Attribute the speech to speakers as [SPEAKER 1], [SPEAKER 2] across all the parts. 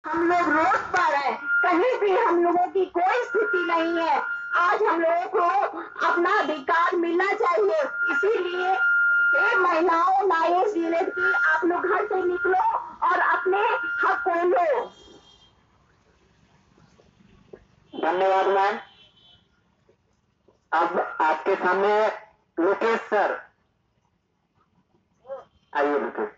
[SPEAKER 1] हम लोग रोड पर हैं, कहीं भी हम लोगों की कोई स्थिति नहीं है। आज हम लोगों को अपना अधिकार मिलना चाहिए। इसीलिए ये महिलाओं नायक यूनिट की आप लोग घर से निकलो और अपने हक को लो।
[SPEAKER 2] धन्यवाद मैम। अब आपके सामने लोकेश सर, आइए लोकेश।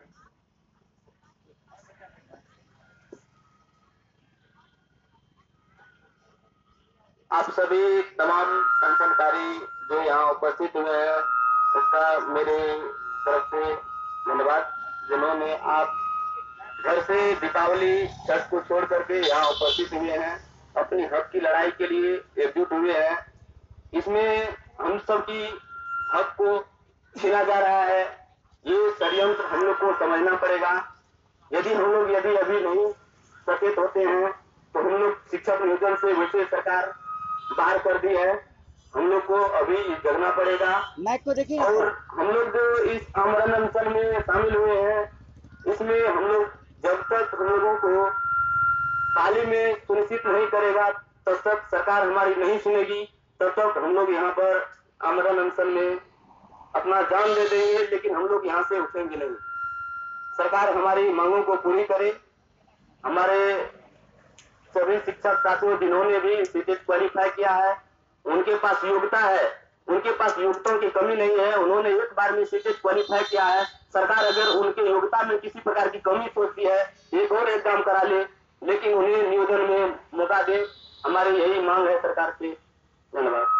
[SPEAKER 3] आप सभी तमाम अनशनकारी जो यहाँ उपस्थित हुए हैं, उसका मेरे तरफ से धन्यवाद, जिन्होंने आप घर से दीपावली छठ को छोड़ करके यहाँ उपस्थित हुए हैं, अपनी हक की लड़ाई के लिए एकजुट हुए हैं। इसमें हम सब की हक को छीना जा रहा है, ये षड्यंत्र हम लोग को समझना पड़ेगा। यदि अभी नहीं सचेत होते हैं तो हम लोग शिक्षक नियोजन से वैसे सरकार बाहर कर दी है, हम लोग को अभी जगना पड़ेगा। और हम लोग जो इस आमरण अनशन में शामिल हुए हैं, इसमें हम लोग जब तक हम लोगों को पाली में सुनिश्चित नहीं करेगा तब तक सरकार हमारी नहीं सुनेगी, तब तक हम लोग यहाँ पर आमरण अनशन में अपना जान दे देंगे, लेकिन हम लोग यहाँ से उठेंगे नहीं। सरकार हमारी मांगों को पूरी करे। हमारे सभी शिक्षक साथियों जिन्होंने भी सीटेट क्वालिफाई किया है, उनके पास योग्यता है, उनके पास योग्यताओं की कमी नहीं है, उन्होंने एक बार में सीटेट क्वालिफाई किया है। सरकार अगर उनके योग्यता में किसी प्रकार की कमी सोचती है, एक और एग्जाम करा ले, लेकिन उन्हें नियोजन में मौका दे। हमारी यही मांग है सरकार से। धन्यवाद।